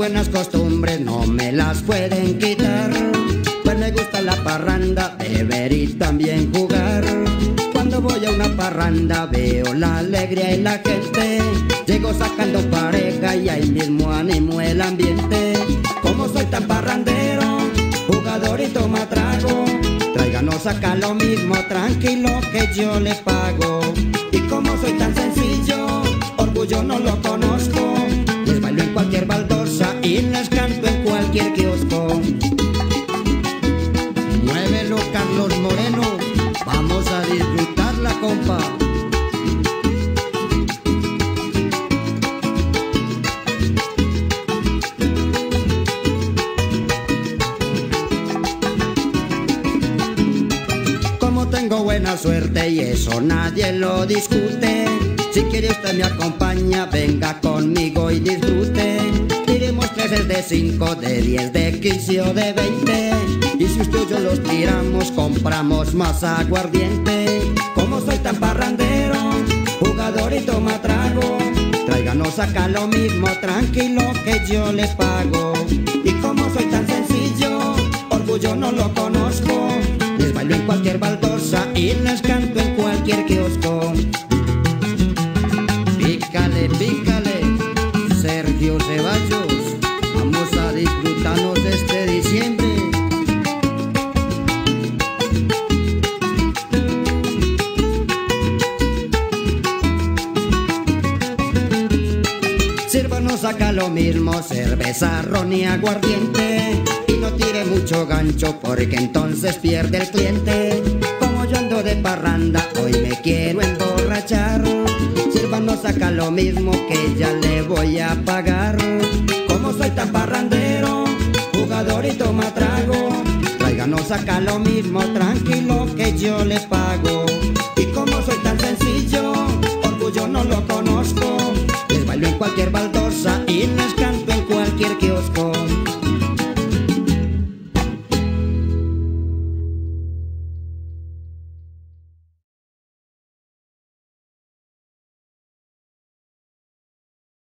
buenas costumbres no me las pueden quitar. Pues me gusta la parranda, beber y también jugar. Cuando voy a una parranda veo la alegría y la gente. Llego sacando pareja y ahí mismo animo el ambiente. Como soy tan parrandero, jugador y toma trago, tráiganos acá lo mismo, tranquilo que yo les pago. Y como soy tan sencillo, orgullo no lo conozco, les bailo en cualquier baldosa y les canto en cualquier kiosco. Muévelo, Carlos Moreno, vamos a disfrutarla, compa. Tengo buena suerte y eso nadie lo discute. Si quiere usted me acompaña, venga conmigo y disfrute. Tiremos 3 de 5, de 10, de 15 o de 20. Y si usted y yo los tiramos, compramos más aguardiente. Como soy tan parrandero, jugador y toma trago, tráiganos acá lo mismo, tranquilo que yo les pago. Y como soy tan sencillo, orgullo no lo conozco, les bailo en cualquier baldosa y les canto en cualquier kiosco. Pícale, pícale, Sergio Ceballos, vamos a disfrutarnos de este diciembre. Sírvanos acá lo mismo, cerveza, ron y aguardiente. Y no tire mucho gancho porque entonces pierde el cliente. Como yo ando de parranda, hoy me quiero emborrachar. Sírvanos acá lo mismo que ya le voy a pagar. Como soy tan parrandero, jugador y toma trago, tráiganos acá lo mismo, tranquilo que yo les pago. Y como soy tan sencillo, orgullo no lo conozco, les bailo en cualquier baldosa y les canto en cualquier kiosco.